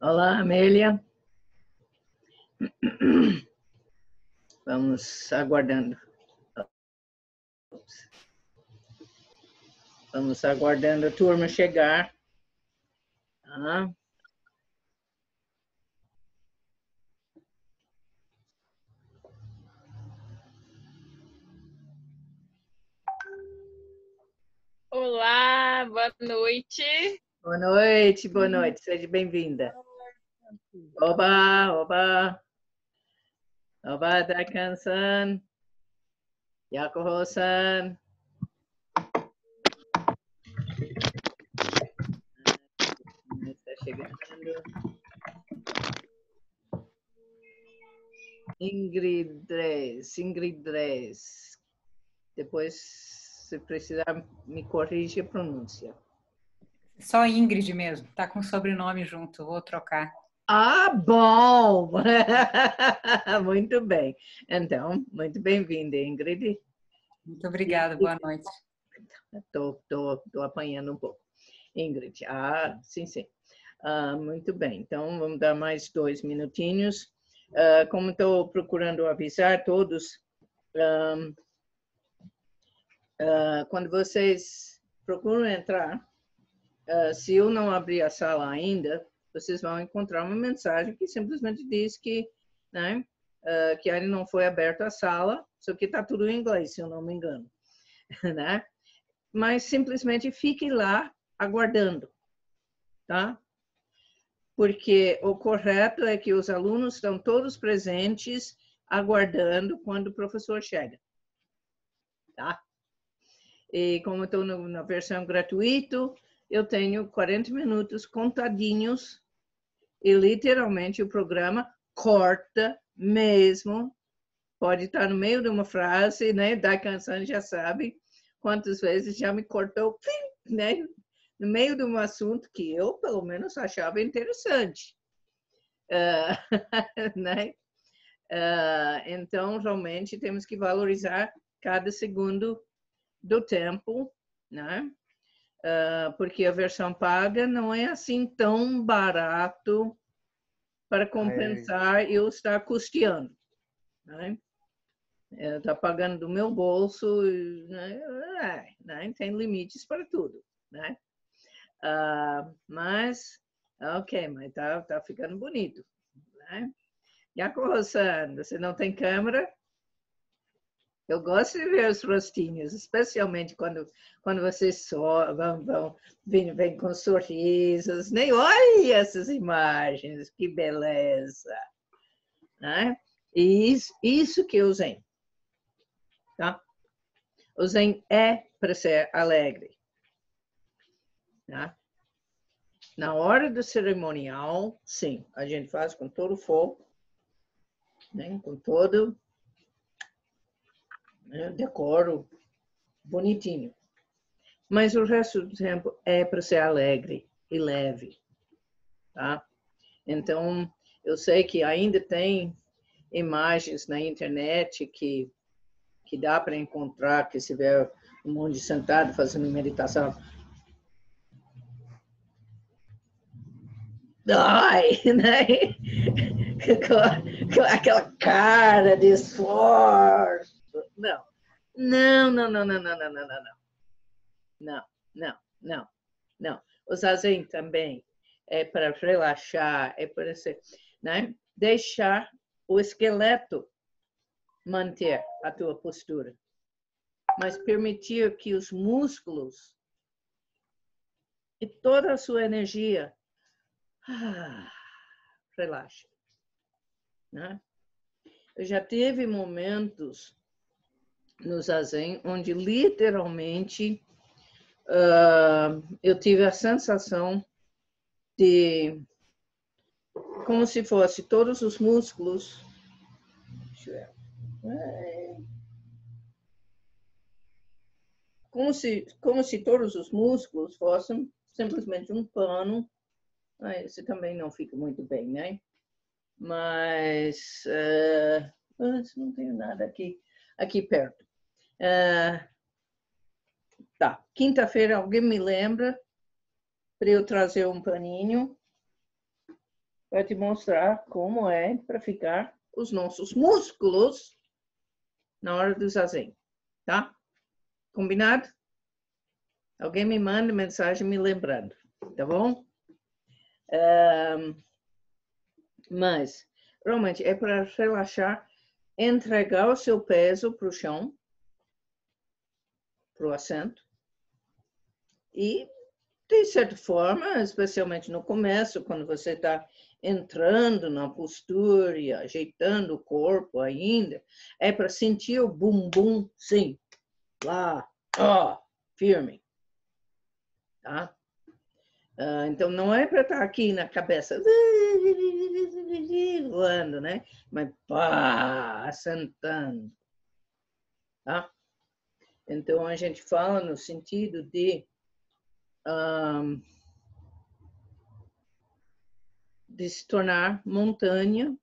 Olá, Amélia. Vamos aguardando. Vamos aguardando a turma chegar. Olá, boa noite. Boa noite, boa noite. Seja bem-vinda. Oba, oba. Oba, Dakan-san. Yakoho-san. Está chegando. Ingrid Dres. Depois, se precisar, me corrige a pronúncia. Só Ingrid mesmo, tá com sobrenome junto, vou trocar. Ah, bom! Muito bem. Então, muito bem-vinda, Ingrid. Muito obrigada, boa noite. Estou apanhando um pouco. Ingrid, sim, sim. Muito bem, então vamos dar mais 2 minutinhos. Como estou procurando avisar todos, quando vocês procuram entrar, se eu não abrir a sala ainda, vocês vão encontrar uma mensagem que simplesmente diz que, né, que ainda não foi aberta a sala, só que está tudo em inglês, se eu não me engano. Né? Mas simplesmente fiquem lá aguardando, tá? Porque o correto é que os alunos estão todos presentes, aguardando quando o professor chega, tá? E como eu estou na versão gratuita, eu tenho 40 minutos contadinhos e literalmente o programa corta mesmo. Pode estar no meio de uma frase, né? Dakan-san já sabe quantas vezes já me cortou, né? No meio de um assunto que eu, pelo menos, achava interessante. Né? Então, realmente, temos que valorizar cada segundo do tempo, né? Porque a versão paga não é assim tão barato para compensar eu estar custeando, né? Está pagando do meu bolso, né? Tem limites para tudo, né? Mas, ok, mas tá ficando bonito, né? Yakoho-san, você não tem câmera? Eu gosto de ver os rostinhos, especialmente quando vocês só vêm com sorrisos. Nem olha essas imagens, que beleza! Né? E isso que o Zen, tá? O Zen é para ser alegre, tá? Na hora do cerimonial, sim, a gente faz com todo o foco, né? Com todo decoro bonitinho. Mas o resto do tempo é para ser alegre e leve, tá? Então, eu sei que ainda tem imagens na internet que dá para encontrar, que se vê um monte sentado fazendo meditação. Ai, né? com aquela cara de esforço. Não. Não, não, não, não, não, não, não, não, não. Não, não, não, não. O zazen também é para relaxar, é para ser, né? Deixar o esqueleto manter a tua postura, mas permitir que os músculos e toda a sua energia relaxe, né? Eu já tive momentos no zazen onde literalmente eu tive a sensação de como se fosse todos os músculos. Deixa eu ver. Como se todos os músculos fossem simplesmente um pano. Esse também não fica muito bem, né? Mas não tenho nada aqui perto. Tá. Quinta-feira, alguém me lembra para eu trazer um paninho? vai te mostrar como é para ficar os nossos músculos na hora do zazen, tá? Combinado? Alguém me manda mensagem me lembrando, tá bom? Mas, realmente, é para relaxar, entregar o seu peso para o chão, para o assento, e, de certa forma, especialmente no começo, quando você está entrando na postura e ajeitando o corpo ainda, é para sentir o bumbum, sim, lá, ó, firme, tá? Então, não é para estar aqui na cabeça, voando, né? Mas, pá, assentando, tá? Então, a gente fala no sentido de se tornar montanha,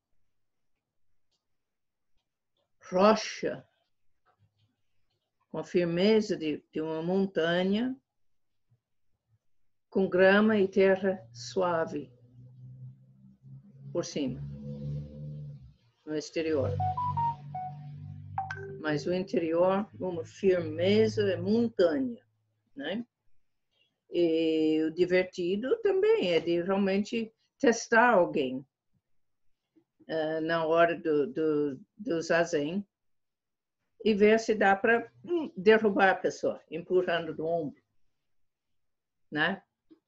rocha, com a firmeza de uma montanha, com grama e terra suave por cima, no exterior. Mas o interior, uma firmeza é montanha, né? E o divertido também é de realmente testar alguém na hora do zazen e ver se dá para derrubar a pessoa, empurrando do ombro, né?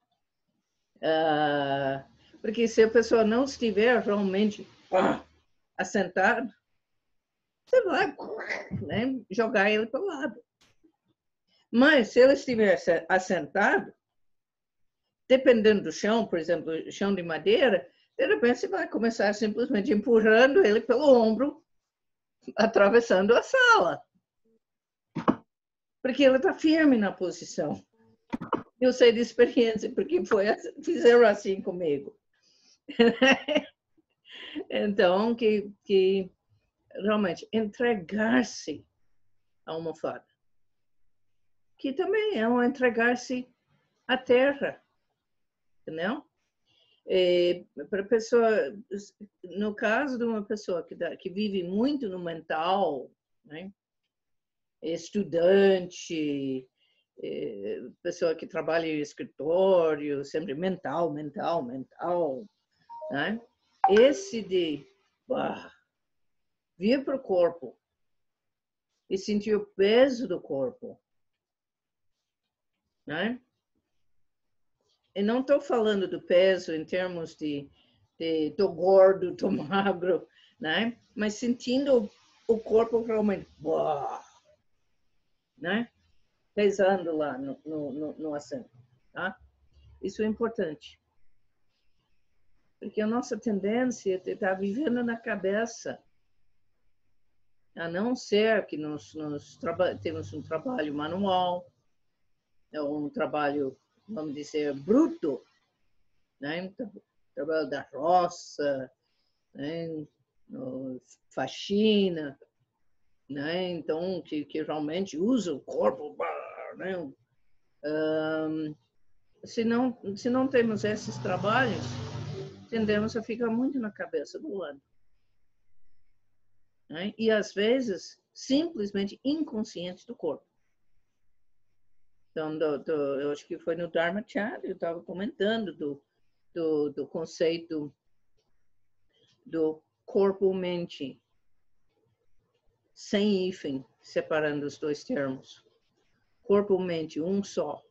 Porque se a pessoa não estiver realmente assentada, você vai, né, jogar ele para o lado. Mas se ele estiver assentado, dependendo do chão, por exemplo, chão de madeira, de repente você vai começar simplesmente empurrando ele pelo ombro, atravessando a sala. Porque ele está firme na posição. Eu sei de experiência, porque fizeram assim comigo. Então, que realmente entregar-se à almofada, que também é um entregar-se à terra, entendeu? Para pessoa, no caso de uma pessoa que vive muito no mental, né? Estudante, pessoa que trabalha em escritório, sempre mental, né? Esse de vir para o corpo e sentir o peso do corpo, né? E não estou falando do peso em termos de tô gordo, tô magro, né? Mas sentindo o corpo realmente, né? Pesando lá no assento, tá? Isso é importante. Porque a nossa tendência é estar vivendo na cabeça, a não ser que nós temos um trabalho manual, um trabalho, vamos dizer, bruto, né? Trabalho da roça, né? Faxina, né? Então, que realmente usa o corpo, né? Se não temos esses trabalhos, tendemos a ficar muito na cabeça do lado. Né? E, às vezes, simplesmente inconsciente do corpo. Então, eu acho que foi no Dharma Chat, eu estava comentando do conceito do corpo-mente, sem hífen, separando os dois termos. Corpo-mente, um só.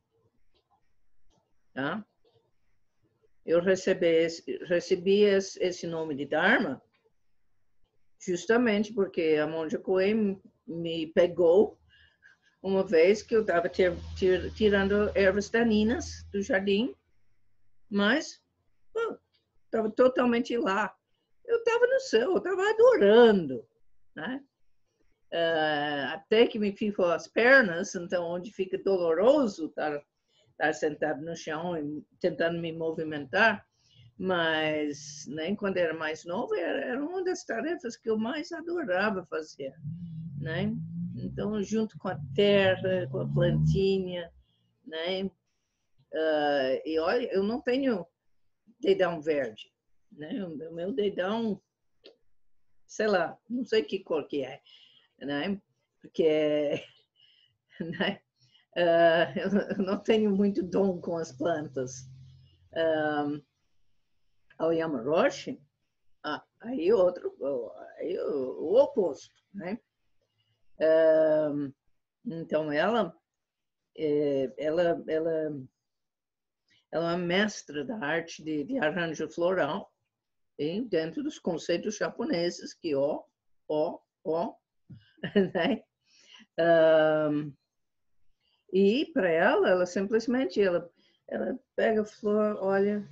Tá? Eu recebi esse nome de Dharma justamente porque a monja Koen me pegou uma vez que eu estava tirando ervas daninhas do jardim, mas estava totalmente lá. Eu estava no céu, eu estava adorando, né? Até que me ficou as pernas, então onde fica doloroso estar sentado no chão e tentando me movimentar, mas né, quando era mais novo era uma das tarefas que eu mais adorava fazer, né? Então, junto com a terra, com a plantinha, né? E olha, eu não tenho dedão verde, né? O meu dedão, sei lá, não sei que cor que é, né? Porque né? Eu não tenho muito dom com as plantas. Ao Yamaroshi, aí o oposto, né? Então ela é uma mestra da arte de arranjo floral, e dentro dos conceitos japoneses que né? E para ela simplesmente ela pega a flor, olha,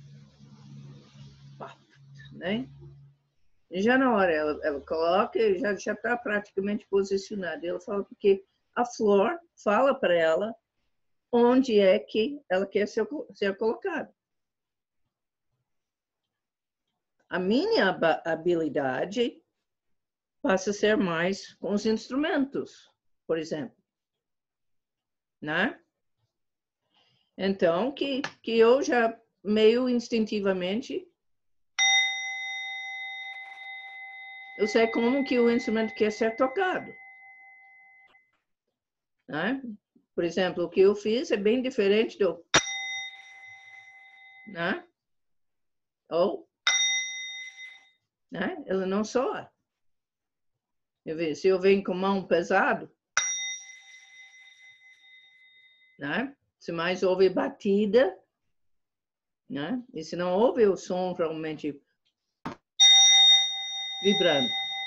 né? E já na hora ela coloca e já está praticamente posicionada. Ela fala porque a flor fala para ela onde é que ela quer ser colocada. A minha habilidade passa a ser mais com os instrumentos, por exemplo, né? Então, que eu já meio instintivamente eu sei como que o instrumento quer ser tocado, né? Por exemplo, o que eu fiz é bem diferente do, né? Ou, né? Ele não soa. Se eu venho com mão pesado, né? Se mais houve batida, né? E se não houve o som realmente vibrando,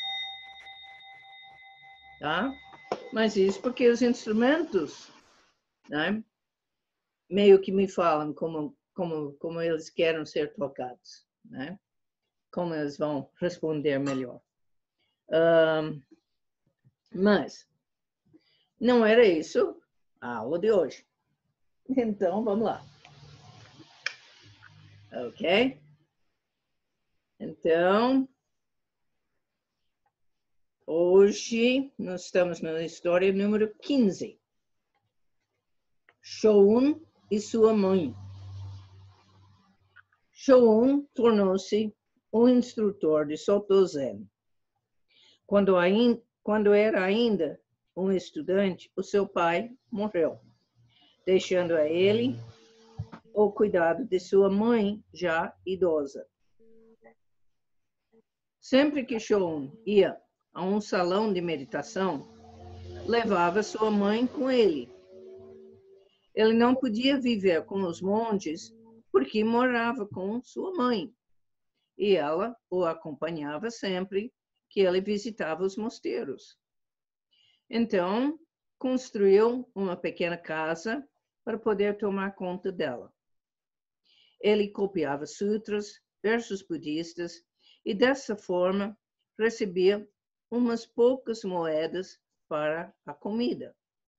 tá? Mas isso porque os instrumentos, né? Meio que me falam como eles querem ser tocados, né? Como eles vão responder melhor. Mas não era isso a aula de hoje. Então, vamos lá. Ok? Então, hoje nós estamos na história número 15. Shōun e sua mãe. Shōun tornou-se um instrutor de Soto Zen. Quando era ainda um estudante, o seu pai morreu, deixando a ele o cuidado de sua mãe já idosa. Sempre que Shōun ia a um salão de meditação, levava sua mãe com ele. Ele não podia viver com os monges porque morava com sua mãe, e ela o acompanhava sempre que ele visitava os mosteiros. Então, construiu uma pequena casa para poder tomar conta dela. Ele copiava sutras, versos budistas, e dessa forma recebia umas poucas moedas para a comida.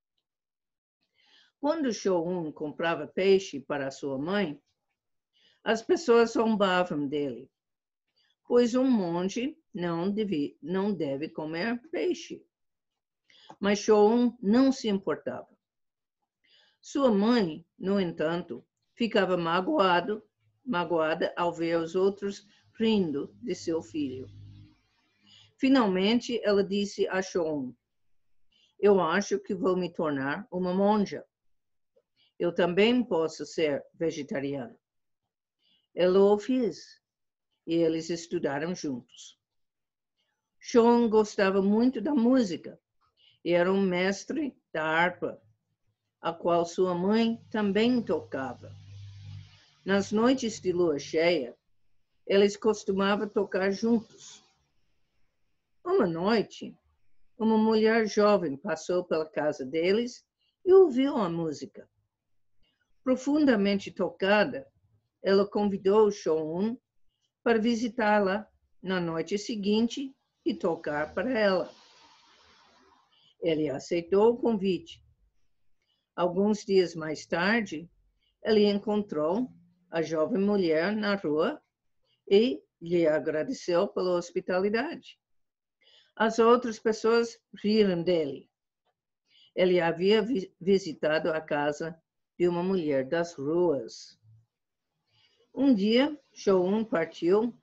Quando Shōun comprava peixe para sua mãe, as pessoas zombavam dele, pois um monge não deve comer peixe. Mas Shōun não se importava. Sua mãe, no entanto, ficava magoada ao ver os outros rindo de seu filho. Finalmente, ela disse a Shōun: eu acho que vou me tornar uma monja. Eu também posso ser vegetariana. Ela o fez, e eles estudaram juntos. Shōun gostava muito da música e era um mestre da harpa, a qual sua mãe também tocava. Nas noites de lua cheia, eles costumavam tocar juntos. Uma noite, uma mulher jovem passou pela casa deles e ouviu a música. Profundamente tocada, ela convidou Shōun para visitá-la na noite seguinte e tocar para ela. Ele aceitou o convite. Alguns dias mais tarde, ele encontrou a jovem mulher na rua e lhe agradeceu pela hospitalidade. As outras pessoas riram dele. Ele havia visitado a casa de uma mulher das ruas. Um dia, Shōun partiu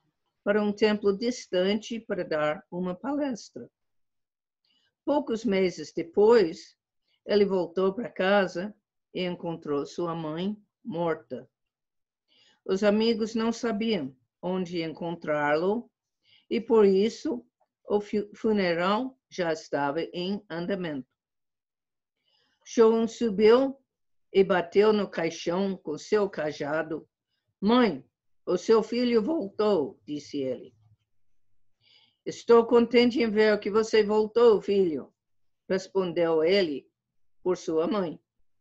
para um templo distante para dar uma palestra. Poucos meses depois, ele voltou para casa e encontrou sua mãe morta. Os amigos não sabiam onde encontrá-lo e, por isso, o funeral já estava em andamento. Sho-un subiu e bateu no caixão com seu cajado. Mãe, o seu filho voltou, disse ele. Estou contente em ver que você voltou, filho, respondeu ele por sua mãe.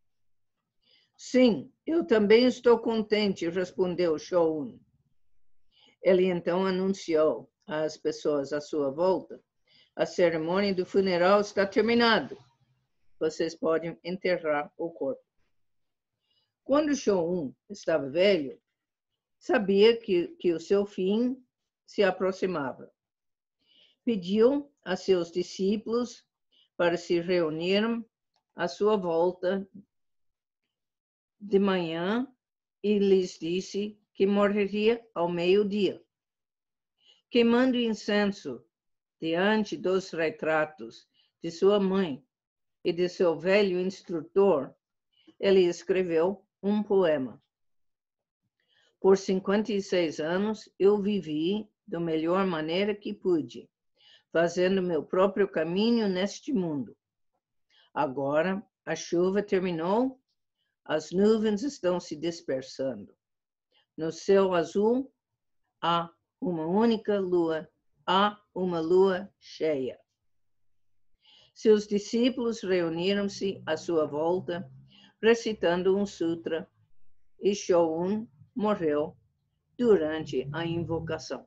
Sim, eu também estou contente, respondeu Sho-un. Ele então anunciou às pessoas à sua volta: a cerimônia do funeral está terminada. Vocês podem enterrar o corpo. Quando Sho-un estava velho, sabia que o seu fim se aproximava. Pediu a seus discípulos para se reunirem à sua volta de manhã e lhes disse que morreria ao meio-dia. Queimando incenso diante dos retratos de sua mãe e de seu velho instrutor, ele escreveu um poema. Por 56 anos, eu vivi da melhor maneira que pude, fazendo meu próprio caminho neste mundo. Agora, a chuva terminou, as nuvens estão se dispersando. No céu azul, há uma única lua, há uma lua cheia. Seus discípulos reuniram-se à sua volta, recitando um sutra, e Sho-un morreu durante a invocação.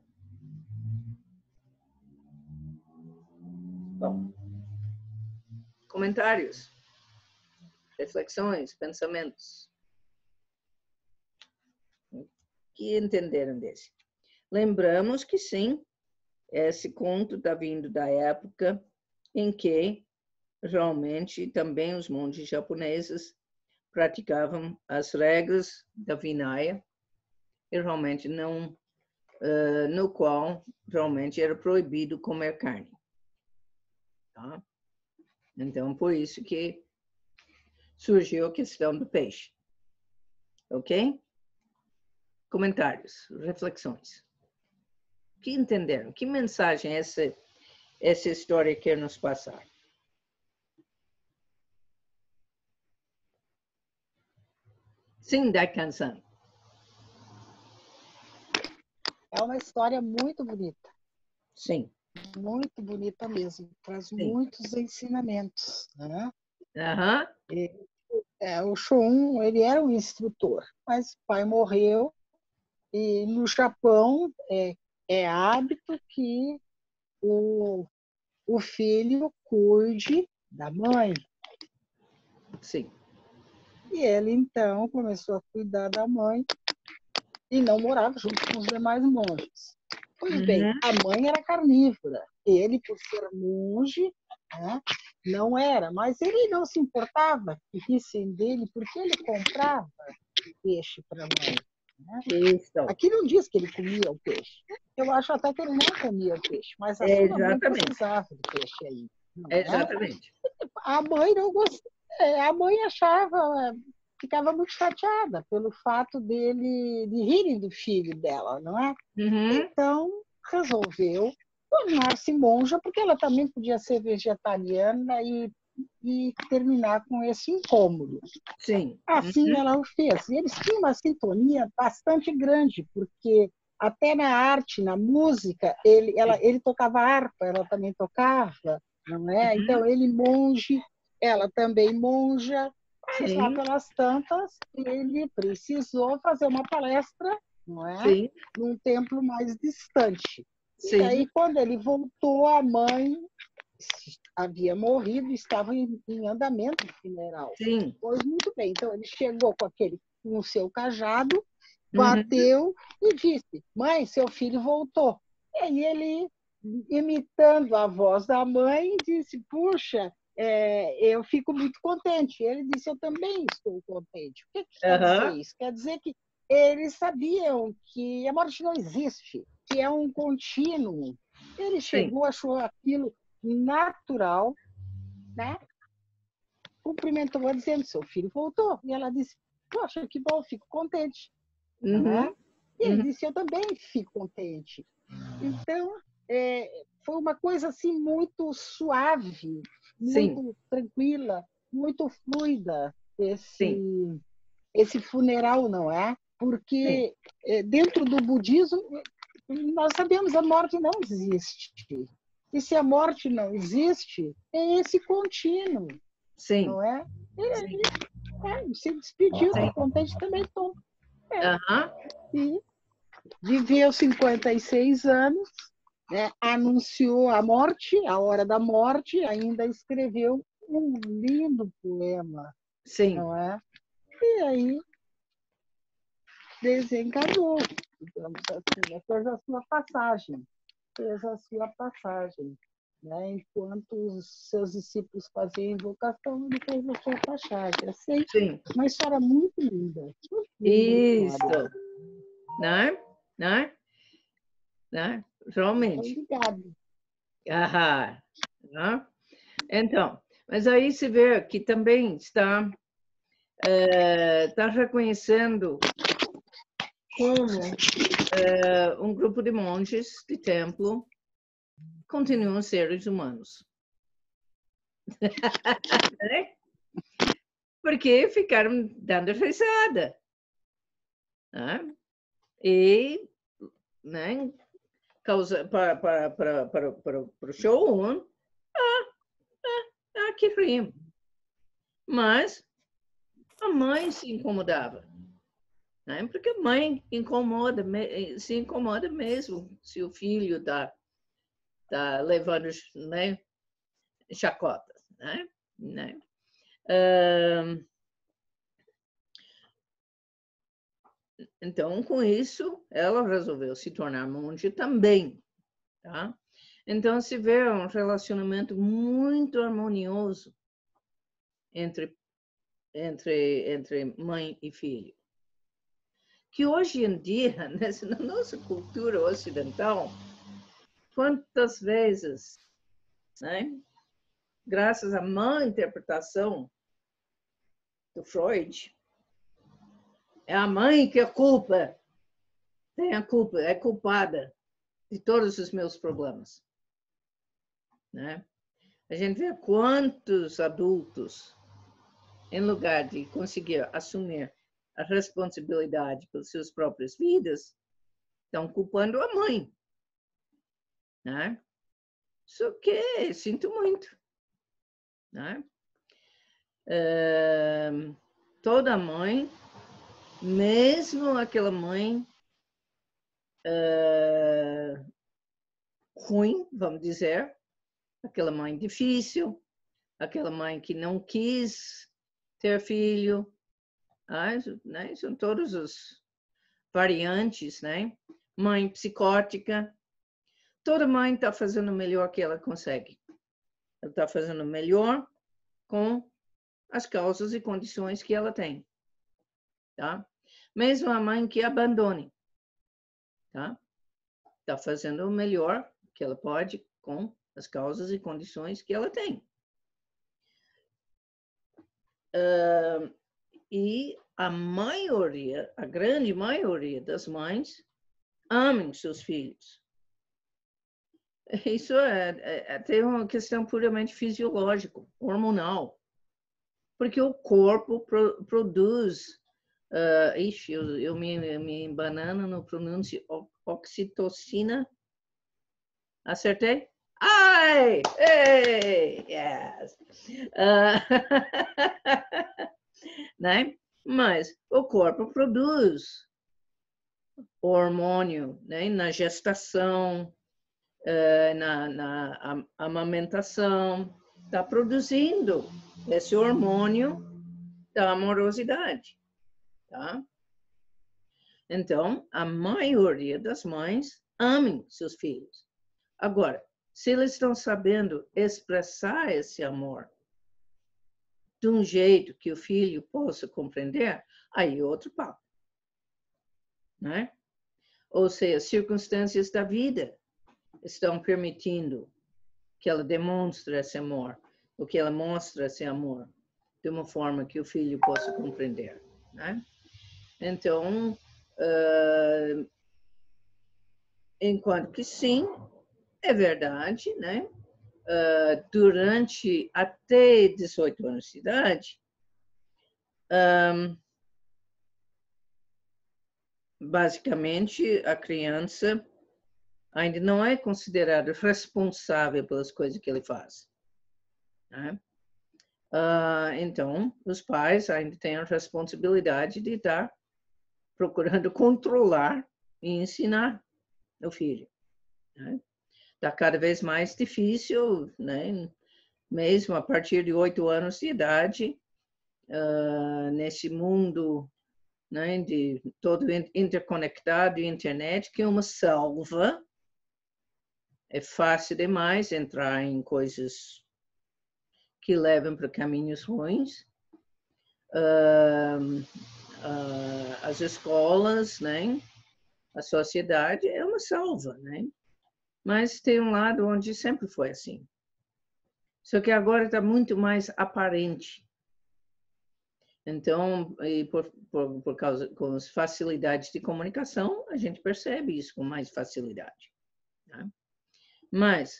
Bom, comentários, reflexões, pensamentos. O que entenderam desse? Lembramos que sim, esse conto está vindo da época em que realmente também os monges japoneses praticavam as regras da Vinaya e realmente não, no qual realmente era proibido comer carne. Tá? Então, por isso que surgiu a questão do peixe. Ok? Comentários, reflexões. O que entenderam? Que mensagem essa história quer nos passar? Sim, Daikan-san. É uma história muito bonita. Sim. Muito bonita mesmo. Traz Sim. muitos ensinamentos. Né? Uhum. O Sho-un, ele era um instrutor, mas o pai morreu e no Japão é hábito que o filho cuide da mãe. Sim. E ele, então, começou a cuidar da mãe e não morava junto com os demais monges. Pois bem, a mãe era carnívora. Ele, por ser monge, né, não era. Mas ele não se importava que rissem dele, porque ele comprava peixe para a mãe. Né? Aqui não diz que ele comia o peixe. Eu acho até que ele não comia o peixe, mas a sua mãe precisava do peixe aí. Exatamente. A mãe não gostava. A mãe achava, ficava muito chateada pelo fato de rirem do filho dela, não é? Uhum. Então, resolveu tornar-se monja, porque ela também podia ser vegetariana e terminar com esse incômodo. Sim. Assim ela o fez. E eles tinham uma sintonia bastante grande, porque até na arte, na música, ele tocava harpa, ela também tocava, não é? Então, ele monge, ela também monja, mas lá pelas tantas, ele precisou fazer uma palestra, não é? Sim. Num templo mais distante. Sim. E aí, quando ele voltou, a mãe havia morrido e estava em andamento o funeral. Sim. Pois muito bem. Então, ele chegou com o seu cajado, bateu e disse: mãe, seu filho voltou. E aí ele, imitando a voz da mãe, disse: puxa, eu fico muito contente. Ele disse: eu também estou contente. O que quer dizer isso? Quer dizer que eles sabiam que a morte não existe. que é um contínuo. Ele chegou, achou aquilo natural, né? Cumprimentou dizendo, seu filho voltou. E ela disse, poxa, que bom, fico contente. Né? E ele disse, eu também fico contente. Então, foi uma coisa assim muito suave, muito tranquila, muito fluida esse funeral, não é? Porque dentro do budismo, nós sabemos a morte não existe. E se a morte não existe, é esse contínuo. Sim. Não é? Se despediu, está contente também, Tom. E viveu 56 anos, né? Anunciou a morte, a hora da morte, ainda escreveu um lindo poema. Sim. Não é? E aí desencarnou, digamos assim, fez a sua passagem. Né? Enquanto os seus discípulos faziam invocação, ele fez a sua passagem. Assim, uma história muito linda. Muito Isso. História. Né? Realmente. Obrigada. Então, mas aí se vê que também está reconhecendo como um grupo de monges de templo continuam seres humanos. Porque ficaram dando risada. Né? E, né, para o show 1, que rimo. Mas a mãe se incomodava. Né? Porque a mãe se incomoda mesmo se o filho está levando, né, chacotas. Né? Então, com isso, ela resolveu se tornar monge também. Tá? Então, se vê um relacionamento muito harmonioso entre mãe e filho. Que hoje em dia, na nossa cultura ocidental, quantas vezes, né, graças à má interpretação do Freud, é a mãe que é é culpada de todos os meus problemas. Né? A gente vê quantos adultos, em lugar de conseguir assumir a responsabilidade pelas suas próprias vidas, estão culpando a mãe. Né? Só que sinto muito. Né? Toda mãe, mesmo aquela mãe ruim, vamos dizer, aquela mãe difícil, aquela mãe que não quis ter filho, né? São todos os variantes, né? Mãe psicótica, toda mãe está fazendo o melhor que ela consegue. Ela está fazendo o melhor com as causas e condições que ela tem. Tá? Mesmo a mãe que abandone, tá? Está fazendo o melhor que ela pode com as causas e condições que ela tem. E a maioria, a grande maioria das mães amam seus filhos. Isso tem uma questão puramente fisiológica, hormonal. Porque o corpo produz... eu me embanano no pronúncio oxitocina. Acertei? Ai! Hey! Yes! Né? Mas o corpo produz hormônio, né? Na gestação, na amamentação, está produzindo esse hormônio da amorosidade. Tá? Então, a maioria das mães amam seus filhos. Agora, se eles estão sabendo expressar esse amor de um jeito que o filho possa compreender, aí é outro papo. Né? ou seja, as circunstâncias da vida estão permitindo que ela demonstre esse amor, ou que ela mostre esse amor de uma forma que o filho possa compreender, né? Então, enquanto que sim, é verdade, né? Durante até 18 anos de idade, basicamente a criança ainda não é considerada responsável pelas coisas que ele faz, né? Então, os pais ainda têm a responsabilidade de estar procurando controlar e ensinar o filho, né? Está cada vez mais difícil, né? Mesmo a partir de 8 anos de idade, nesse mundo, né, de todo interconectado e internet, que é uma selva, é fácil demais entrar em coisas que levam para caminhos ruins. As escolas, né, a sociedade é uma selva, né? Mas tem um lado onde sempre foi assim. Só que agora está muito mais aparente. Então, e por causa com as facilidades de comunicação, a gente percebe isso com mais facilidade, né? Mas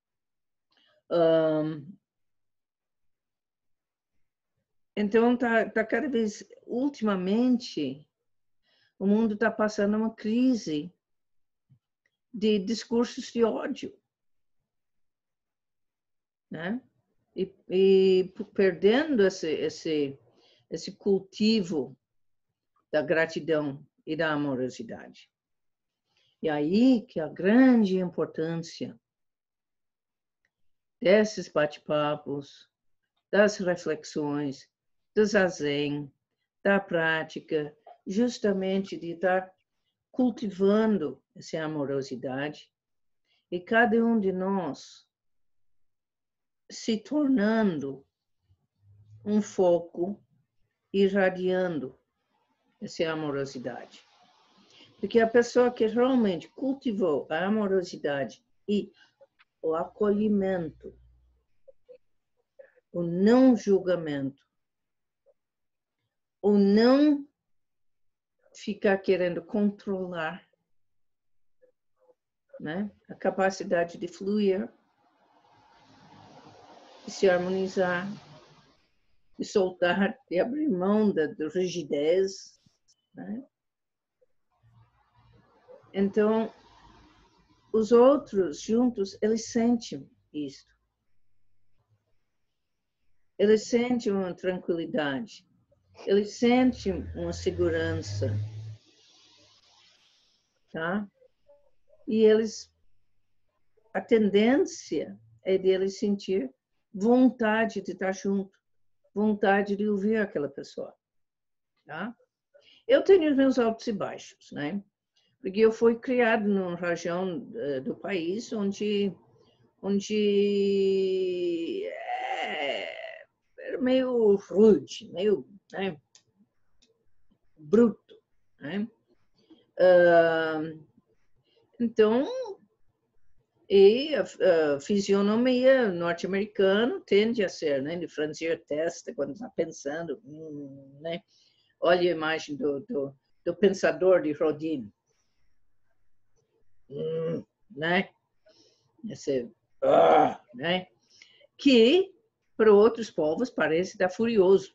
então tá cada vez, ultimamente, o mundo está passando uma crise de discursos de ódio, né? E perdendo esse cultivo da gratidão e da amorosidade. E aí que a grande importância desses bate-papos, das reflexões, do zazen, da prática, justamente de estar cultivando essa amorosidade e cada um de nós se tornando um foco, irradiando essa amorosidade. Porque a pessoa que realmente cultivou a amorosidade e o acolhimento, o não julgamento, o não ficar querendo controlar, né? A capacidade de fluir, de se harmonizar, de soltar, de abrir mão da rigidez, né? Então, os outros juntos, eles sentem isso. Eles sentem uma tranquilidade. Eles sentem uma segurança. Tá? E a tendência é deles sentir vontade de estar junto, vontade de ouvir aquela pessoa. Tá? Eu tenho os meus altos e baixos, né? Porque eu fui criado numa região do país onde era meio rude, meio, né, bruto, né? Então, e a fisionomia norte-americana tende a ser, né, de franzir a testa quando está pensando, né? Olha a imagem do pensador de Rodin, né? Esse, né? Que para outros povos parece estar furioso,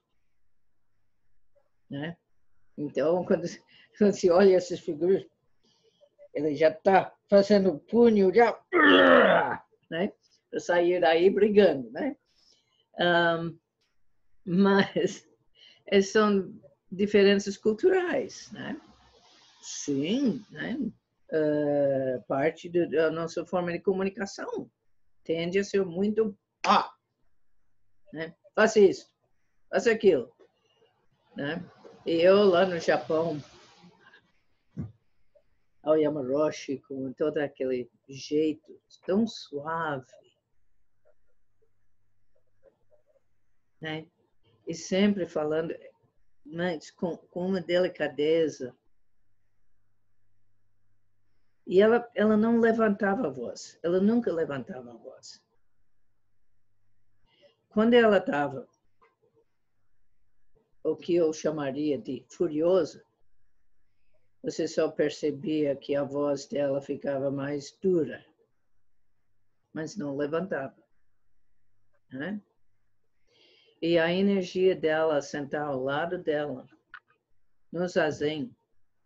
né? Então, quando se olha essas figuras, ele já está fazendo o punho, já, né? Para sair daí brigando, né? Mas são diferenças culturais, né? Sim, né? Parte da nossa forma de comunicação tende a ser muito né? Faça isso, faça aquilo, né? E eu lá no Japão, Aoyama Roshi, com todo aquele jeito tão suave, né? E sempre falando, mas com uma delicadeza, E ela não levantava a voz. Ela nunca levantava a voz. Quando ela estava, o que eu chamaria de furiosa, você só percebia que a voz dela ficava mais dura, mas não levantava, né? E a energia dela sentar ao lado dela, no zazen,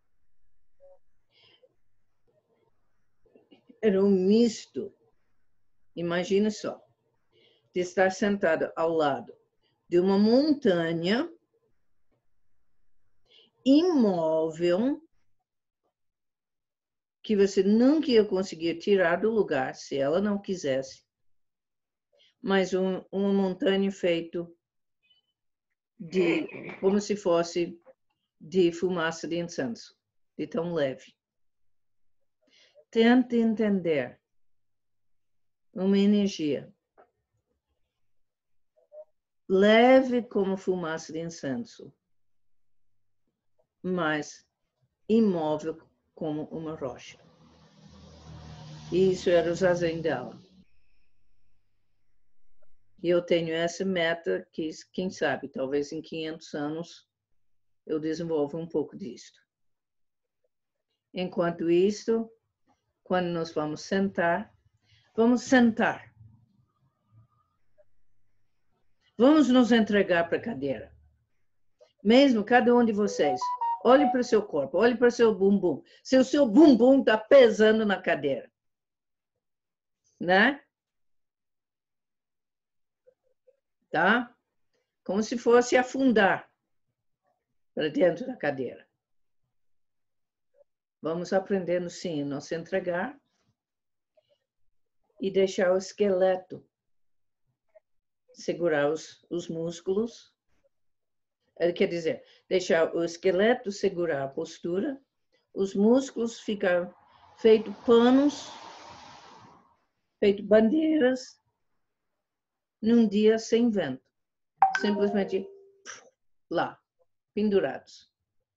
era um misto. Imagina só, de estar sentada ao lado de uma montanha imóvel que você nunca ia conseguir tirar do lugar se ela não quisesse, mas uma montanha feita de, como se fosse de fumaça de incenso, de tão leve. Tente entender uma energia leve como fumaça de incenso, mas imóvel como uma rocha. E isso era o zazen dela. E eu tenho essa meta que, quem sabe, talvez em 500 anos eu desenvolva um pouco disso. Enquanto isso, quando nós vamos sentar. Vamos nos entregar para a cadeira. Mesmo cada um de vocês, olhe para o seu corpo, olhe para o seu bumbum. Se o seu bumbum está pesando na cadeira, né? Tá? Como se fosse afundar para dentro da cadeira. Vamos aprendendo, sim, a nos entregar e deixar o esqueleto segurar os músculos. Quer dizer, deixar o esqueleto segurar a postura, os músculos ficam feitos panos, feitos bandeiras, num dia sem vento. Simplesmente lá, pendurados.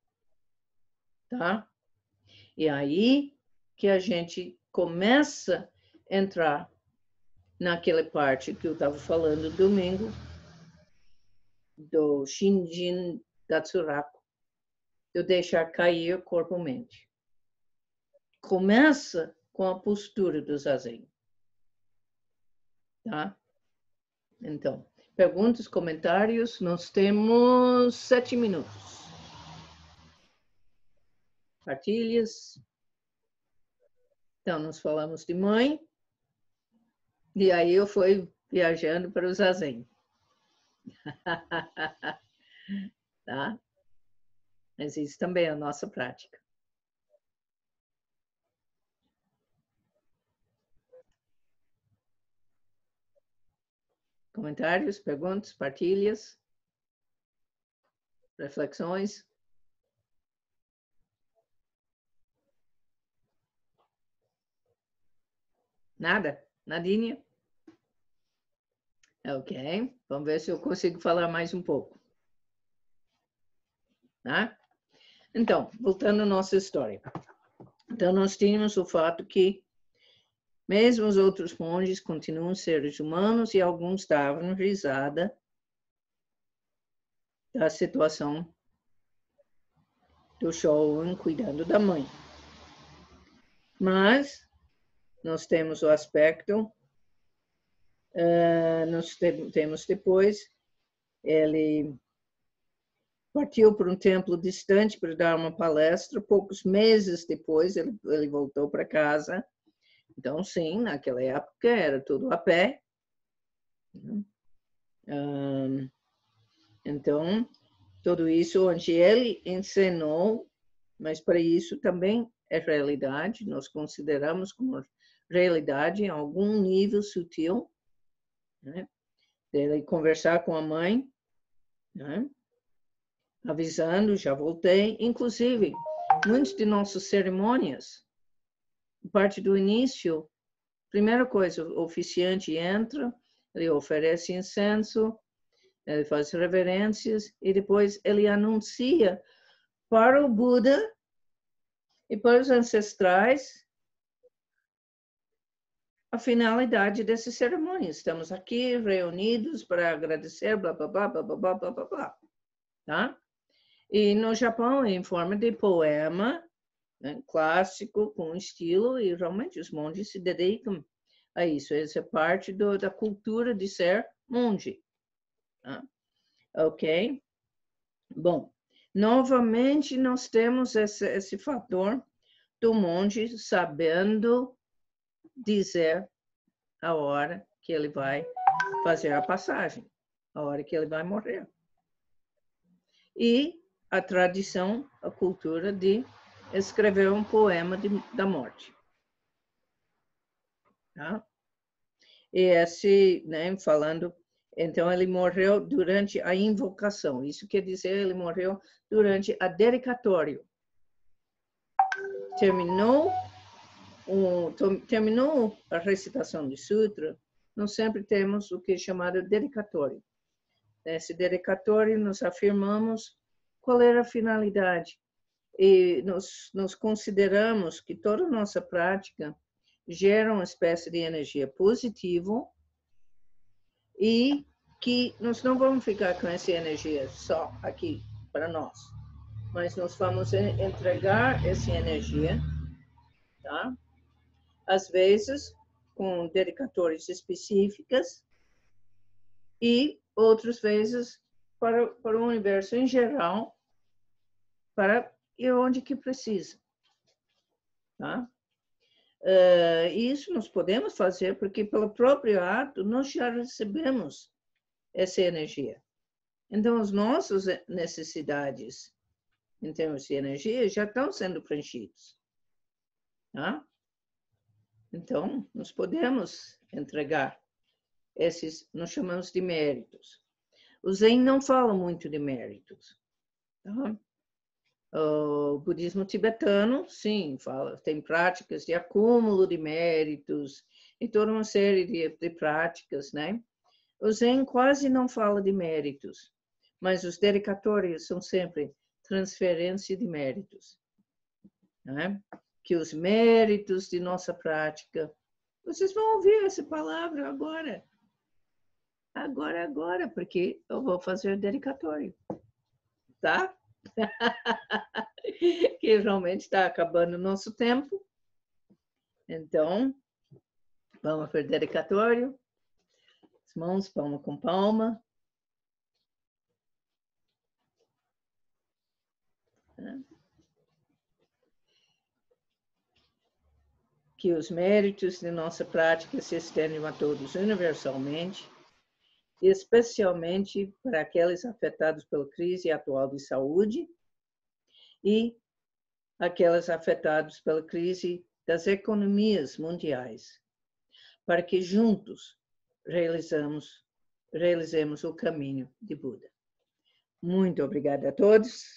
Tá? E aí que a gente começa a entrar naquela parte que eu estava falando domingo, do Shinjin Datsuraku, eu deixar cair corpo-mente. Começa com a postura do zazen. Tá? Então, perguntas, comentários, nós temos 7 minutos. Partilhas. Então, nós falamos de mãe, e aí eu fui viajando para o zazen. Tá? Mas isso também é a nossa prática. Comentários, perguntas, partilhas, reflexões? Nada? Nadinha? Ok, vamos ver se eu consigo falar mais um pouco. Tá? Então, voltando à nossa história. Então, nós tínhamos o fato que, mesmo os outros monges continuam seres humanos e alguns davam risada da situação do Shoun cuidando da mãe. Mas nós temos o aspecto, nós temos depois, ele partiu para um templo distante para dar uma palestra, poucos meses depois ele voltou para casa. Então, sim, naquela época era tudo a pé. Então, tudo isso onde ele ensinou, mas para isso também é realidade, nós consideramos como realidade em algum nível sutil, né? Ele conversar com a mãe, né? Avisando, já voltei. Inclusive, muitas de nossas cerimônias, parte do início, primeira coisa, o oficiante entra, ele oferece incenso, ele faz reverências e depois ele anuncia para o Buda e para os ancestrais a finalidade dessa cerimônia. Estamos aqui reunidos para agradecer, blá, blá, blá, blá, blá, blá, blá, blá, blá. Tá? E no Japão, em forma de poema, né, clássico, com estilo, e realmente os monges se dedicam a isso. Essa é parte da cultura de ser monge. Tá? Ok? Bom, novamente nós temos esse fator do monge sabendo dizer a hora que ele vai fazer a passagem, a hora que ele vai morrer. E a tradição, a cultura de escrever um poema da morte. Tá? E esse, né, falando, então ele morreu durante a invocação. Isso quer dizer, ele morreu durante a dedicatório. Terminou a recitação de sutra, nós sempre temos o que é chamado dedicatório. Nesse dedicatório, nós afirmamos qual era a finalidade. E nós consideramos que toda a nossa prática gera uma espécie de energia positiva e que nós não vamos ficar com essa energia só aqui para nós, mas nós vamos entregar essa energia, tá? Às vezes com dedicatórias específicas e outras vezes para o universo em geral, para ir onde que precisa. Tá? Isso nós podemos fazer porque pelo próprio ato nós já recebemos essa energia. Então as nossas necessidades em termos de energia já estão sendo preenchidas. Tá? Então nós podemos entregar esses, nós chamamos de méritos. O Zen não fala muito de méritos. Tá? O budismo tibetano, sim, fala, tem práticas de acúmulo de méritos e toda uma série de práticas, né? O Zen quase não fala de méritos, mas os dedicatórios são sempre transferência de méritos, né? Que os méritos de nossa prática, vocês vão ouvir essa palavra agora. Agora, porque eu vou fazer dedicatório, tá? Que realmente está acabando o nosso tempo. Então, vamos para o dedicatório. As mãos, palma com palma. Que os méritos de nossa prática se estendam a todos universalmente, especialmente para aqueles afetados pela crise atual de saúde e aqueles afetados pela crise das economias mundiais, para que juntos realizemos o caminho de Buda. Muito obrigada a todos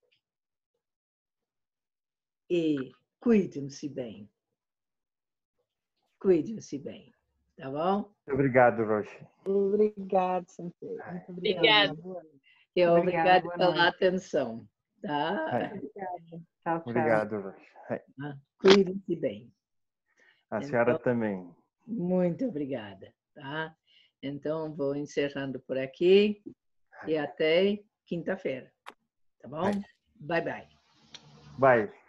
e cuidem-se bem. Cuidem-se bem, tá bom? Obrigado, Roshi. Obrigado, Sensei. Muito Obrigada. E obrigada boa pela noite. atenção, tá? Obrigada. Tchau, tchau. Obrigado, Roshi. Cuidem-se bem. A senhora também. Muito obrigada, tá? Então, vou encerrando por aqui e até quinta-feira, tá bom? Bye, bye. Bye.